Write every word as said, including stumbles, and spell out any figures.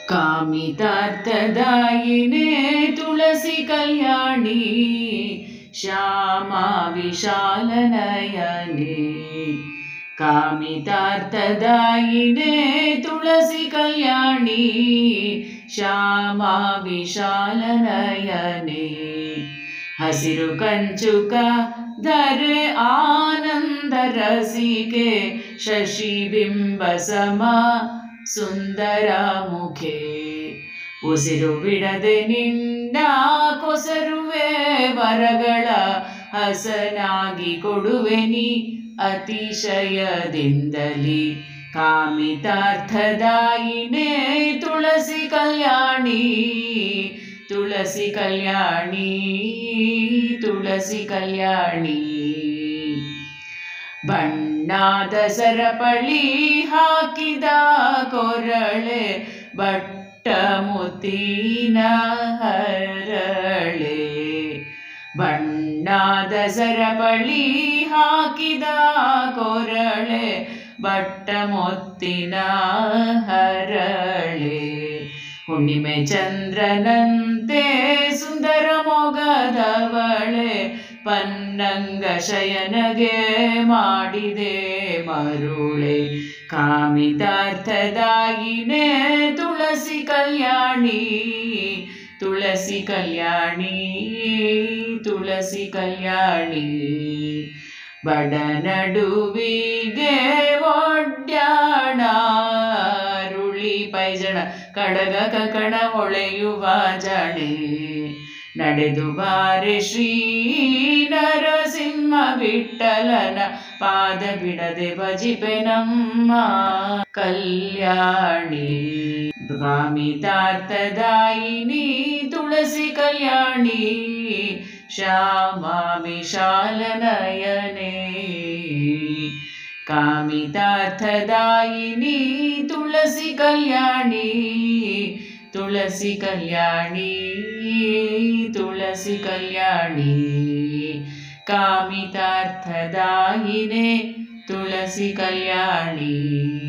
कामितार्थदायिने तुलसी कल्याणी श्यामा विशालनयने कामितार्थदायिने तुलसी कल्याणी श्यामा विशालनयने हसिरु कंचुक धरे आनंद रसिके शशिबिंब सम सुंदर मुखे उसिरु बिडदे निन्न कोसरुवे वरಗಳ हसनागी ಕೊಡುವೆನಿ अतिशयದಿಂದಲಿ कामितार्थदायिने तुलसी कल्याणी तुलसी कल्याणी तुलसी कल्याणी ಬಣ್ಣದ ಸರಪಳಿ ಹಾಕಿದ ಕೊರಳೆ ಬಟ್ಟ ಮುತ್ತಿನ ಹರಳೆ ಬಣ್ಣದ ಸರಪಳಿ ಹಾಕಿದ ಕೊರಳೆ ಬಟ್ಟ ಮುತ್ತಿನ ಹರಳೆ ಹುಣ್ಣಿಮೆ ಚಂದ್ರನಂತೆ ಸುಂದರ ಮೊಗದವಳೆ ಪನ್ನಂಗ ಶಯನಗೆ ಮಾಡಿದೆ ಮರುಳೆ ಕಾಮಿತಾರ್ಥದಾಯಿನೇ ತುಳಸಿ ಕಲ್ಯಾಣಿ ತುಳಸಿ ಕಲ್ಯಾಣಿ ತುಳಸಿ ಕಲ್ಯಾಣಿ ಬಡ ನಡುವಿಗೆ ಒಡ್ಯಾಣ ರುಳಿ ಪೈಜಣ ಕಡಗ ಕಕಣ ಹೊಳೆಯುವ ಜಣೆ ನಡೆದು ಬಾರೆ ಶ್ರೀ ನರಸಿಂಹ ವಿಠಲನ ಪಾದ ಬಿಡದೆ ಭಜಿಪೆ ನಮ್ಮ ಕಲ್ಯಾಣಿ ಕಾಮಿತಾರ್ಥದಾಯಿನಿ ತುಳಸಿ ಕಲ್ಯಾಣಿ श्यामा विशालनयने कामितार्थदायिनी तुलसी कल्याणी तुलसी कल्याणी तुलसी कल्याणी कामितार्थदायिने तुलसी कल्याणी।